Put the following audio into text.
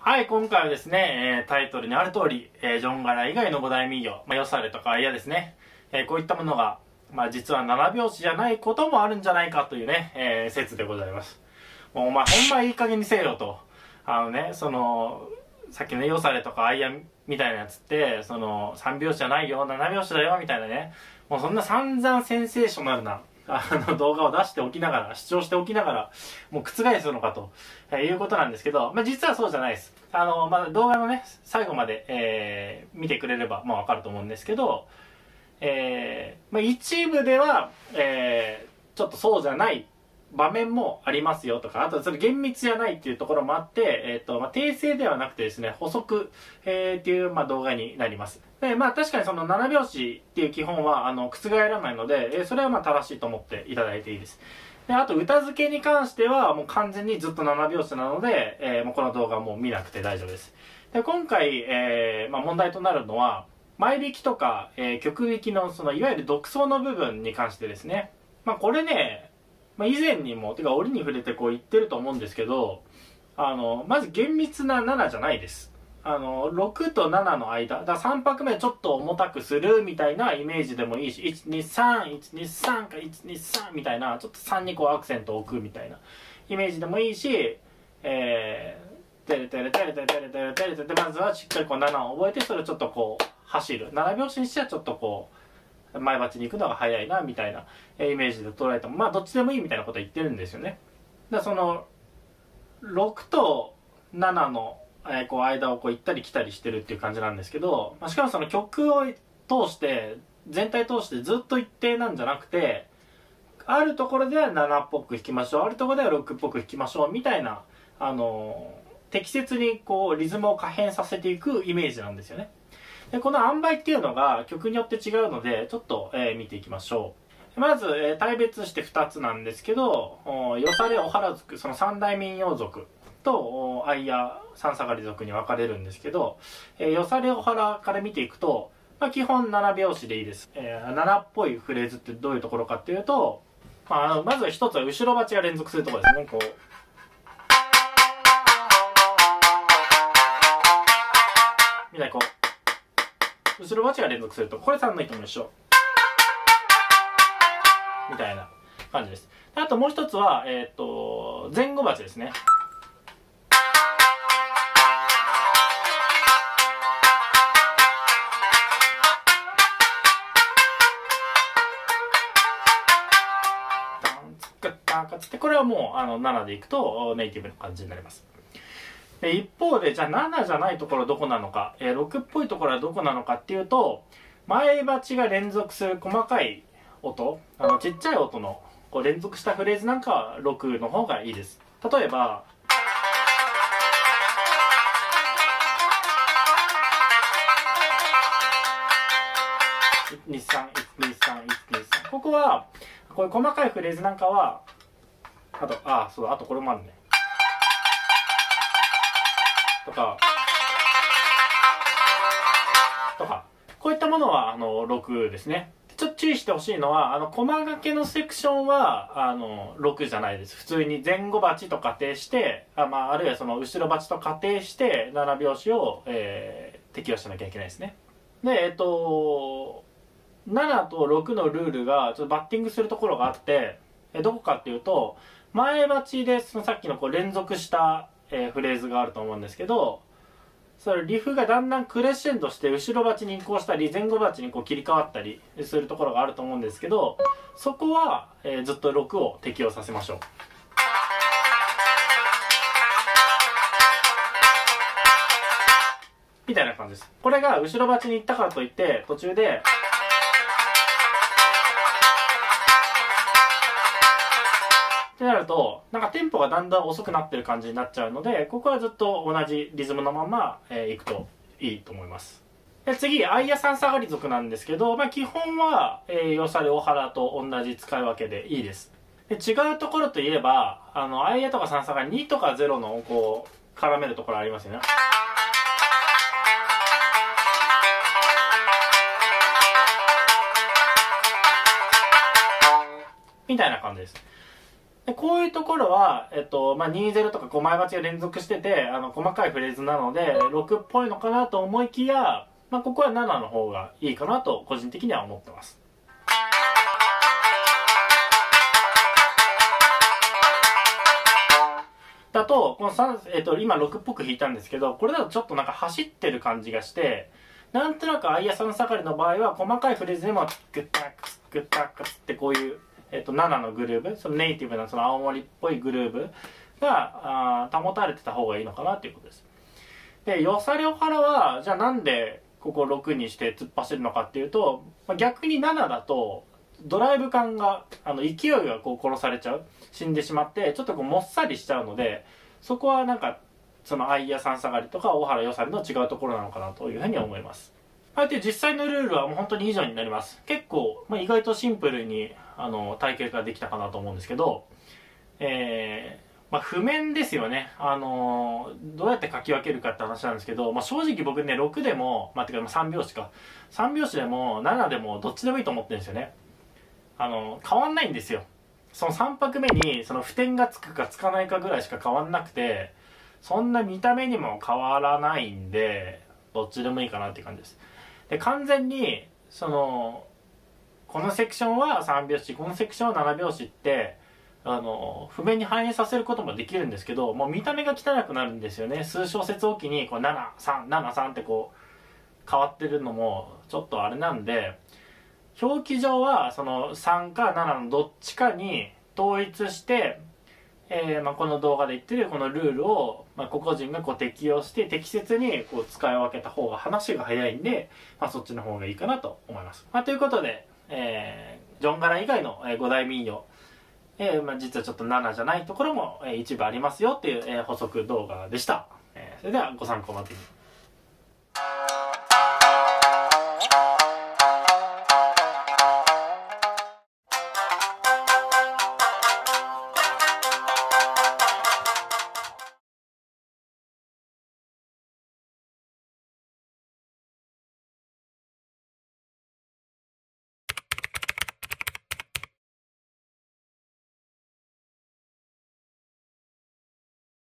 はい、今回はですね、タイトルにある通り、ジョンガラ以外の五大民謡、よされとかアイヤですね、こういったものが、実は七拍子じゃないこともあるんじゃないかというね、説でございます。もうお前ほんまいい加減にせよと。さっきのね、よされとかアイヤみたいなやつって、三拍子じゃないよ、七拍子だよ、みたいなね、もうそんな散々センセーショナルな、動画を出しておきながら、主張しておきながら、もう覆すのかと、いうことなんですけど、実はそうじゃないです。動画のね、最後まで、見てくれれば、わかると思うんですけど、一部では、ちょっとそうじゃない場面もありますよとか、あとそれ厳密じゃないっていうところもあって、訂正ではなくてですね、補足、っていう、動画になります。で、確かにその七拍子っていう基本は、覆らないので、それは正しいと思っていただいていいです。で、あと歌付けに関しては、もう完全にずっと七拍子なので、もうこの動画はもう見なくて大丈夫です。で、今回、問題となるのは、前弾きとか、曲弾きのいわゆる独奏の部分に関してですね。これね、以前にも、てか折に触れてこう言ってると思うんですけど、まず厳密な7じゃないです。6と7の間、だから3拍目ちょっと重たくするみたいなイメージでもいいし、123、123か123みたいな、ちょっと3にこうアクセントを置くみたいなイメージでもいいし、テレテレテレテレテレテレテレテレで、まずはしっかりこう7を覚えて、それをちょっとこう走る。7拍子にしてはちょっとこう、前鉢に行くのが早いなみたいなイメージで捉えてもどっちでもいいみたいなこと言ってるんですよね。だからその6と7のこう間をこう行ったり来たりしてるっていう感じなんですけど、しかもその曲を通して全体通してずっと一定なんじゃなくて、あるところでは7っぽく弾きましょう、あるところでは6っぽく弾きましょうみたいな適切にこうリズムを可変させていくイメージなんですよね。でこの塩梅っていうのが曲によって違うのでちょっと、見ていきましょう。まず、大別して2つなんですけど、よされお原族、その三大民謡族とアイヤ三下がり族に分かれるんですけど、よされお原から見ていくと、基本7拍子でいいです。7っぽいフレーズってどういうところかっていうと、まずは一つは後ろ鉢が連続するところですね。こうみたいなこう後ろ鉢が連続すると、これ3の糸も一緒みたいな感じです。あともう一つは、前後鉢ですね。これはもう7でいくとネイティブな感じになります。で一方でじゃあ7じゃないところどこなのか、6っぽいところはどこなのかっていうと、前鉢が連続する細かい音、ちっちゃい音のこう連続したフレーズなんかは6の方がいいです。例えば123、123、123、ここはこういう細かいフレーズなんかは、あとこれもあるねとかこういったものは6ですね。ちょっと注意してほしいのは、細掛けのセクションは6じゃないです。普通に前後鉢と仮定して、あるいはその後ろ鉢と仮定して7拍子を、適用しなきゃいけないですね。で7と6のルールがちょっとバッティングするところがあって、どこかっていうと、前鉢でそのさっきのこう連続したフレーズがあると思うんですけど、それリフがだんだんクレッシェンドして後ろ鉢に移行したり前後鉢にこう切り替わったりするところがあると思うんですけど、そこは、ずっと6を適用させましょう。みたいな感じです。これが後ろ鉢に行ったからといって途中でってなるとなんかテンポがだんだん遅くなってる感じになっちゃうので、ここはずっと同じリズムのまま、いくといいと思います。で次アイヤ三下がり族なんですけど、基本は、よされお原と同じ使い分けでいいです。で違うところといえばアイヤとか三下がり2とか0のこう絡めるところありますよね。みたいな感じです。 でこういうところは、20とか5枚鉢が連続してて、細かいフレーズなので、6っぽいのかなと思いきや、ここは7の方がいいかなと、個人的には思ってます。だと、この今6っぽく弾いたんですけど、これだとちょっとなんか走ってる感じがして、なんとなくアイア3下がりの場合は、細かいフレーズでも、グッタックス、グッタックスってこういう、7のグルーブ、そのネイティブなその青森っぽいグルーブが保たれてた方がいいのかなということです。で、よさりょはらは、じゃあなんでここ6にして突っ走るのかっていうと、逆に7だと、ドライブ感が、勢いがこう殺されちゃう。死んでしまって、ちょっとこうもっさりしちゃうので、そこはなんか、そのアイヤ3下がりとか大原よさりの違うところなのかなというふうに思います。はい、で実際のルールはもう本当に以上になります。結構、意外とシンプルに体系ができたかなと思うんですけど、譜面ですよね。どうやって書き分けるかって話なんですけど、正直僕ね、6でも、てか3拍子か。3拍子でも7でもどっちでもいいと思ってるんですよね。変わんないんですよ。その3拍目にその譜点がつくかつかないかぐらいしか変わんなくて、そんな見た目にも変わらないんで、どっちでもいいかなっていう感じです。で、完全に、このセクションは3拍子、このセクションは7拍子って、譜面に反映させることもできるんですけど、もう見た目が汚くなるんですよね。数小節おきに、こう、7、3、7、3ってこう、変わってるのも、ちょっとあれなんで、表記上は、その3か7のどっちかに統一して、この動画で言ってるこのルールを、個々人がこう適用して適切にこう使い分けた方が話が早いんで、そっちの方がいいかなと思います。ということで、ジョン・ガラ以外の5大民謡、実はちょっと7じゃないところも一部ありますよっていう補足動画でした。それではご参考までに。